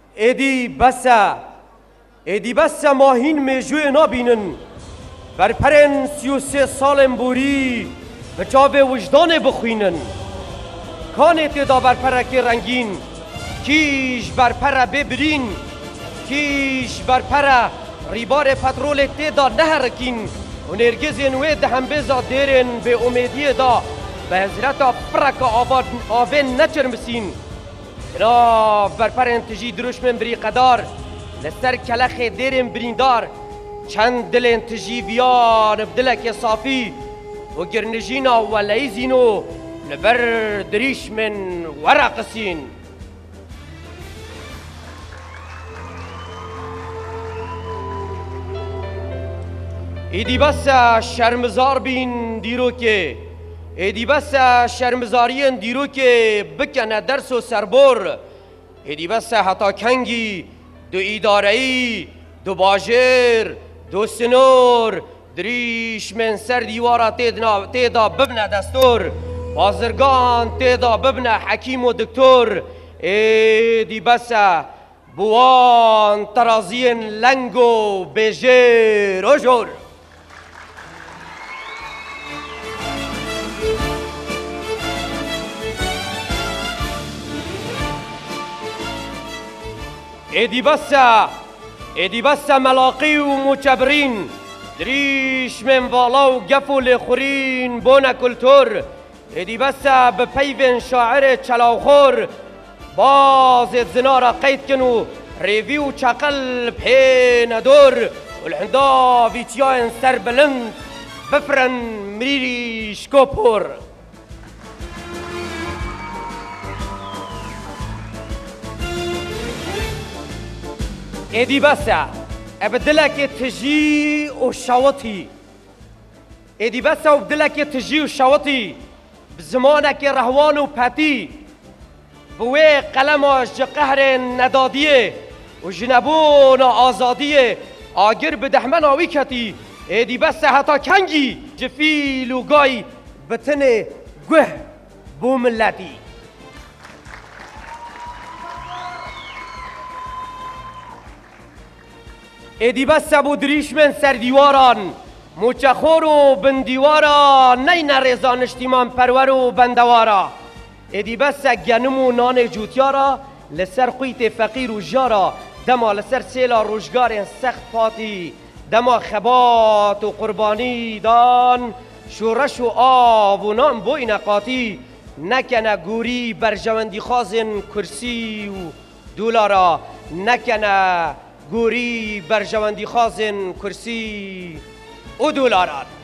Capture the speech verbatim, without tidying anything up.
ایدی بسه ایدی بسه ماهین میجوی نابینن بر پرن سی و سه سالم بوری به چاو وجدان بخوینن کانه تیدا بر پرک رنگین کیش بر پر ببرین کیش بر پر ریبار پترول تیدا نهرکین و نرگز نوی دهم بزا دیرن به امیدی دا به حضرت پرک آوین نچرمسین اینا بر پر انتجی دروش من بری قدار لسر کلخ دیرن بریندار چند دل انتجی بیان بدلک صافی و گرنجینا و لیزینو لبر دریش من ورقسین ایدی بس شرمزار بین دیرو که ایدی بس شرمزارین دیرو که بکنه درس و سربور ایدی بس حتا کنگی دو ایدارهی دو باجر دو سنور دریش من سر دیوارا تیدا ببنه دستور بازرگان تیدا ببنه حکیم و دکتور ایدی بس بوان ترازین لنگو بجر و جور ایدی بس ایدی بس ملاقی و مچبرین دریش من والا و گف و لخورین بونه کلتور ایدی بس به پیوین شاعر چلاوخور باز زنا را قید کنو ریوی و چقل پی ندور و الحندا ویتیاین سر بلند بفرن مریریش کپور ایدی بسه ابدلک تجی و شوطی ایدی بسه ابدلک تجی و شوطی بزمانک رهوان و پتی بوی قلماش قهر ندادیه و جنبون آزادیه آگر به دهمن آوی کتی ایدی بسه حتا کنگی جفیل و گای بتن گوه بو ملتی ایدی بس بو دریش من سر دیواران موچخور و بندیوارا نی نریزان اشتیمان پرور و بندوارا ایدی بس گنم و نان جوتیارا لسر قویت فقیر و جارا دما لسر سیلا روشگار سخت پاتی دما خبات و قربانی دان شورش و آب و نام بوی نقاتی نکنه گوری برجوندی خازن کرسی و دولارا نکنه گوری برجواندی خازن کرسی و دولاران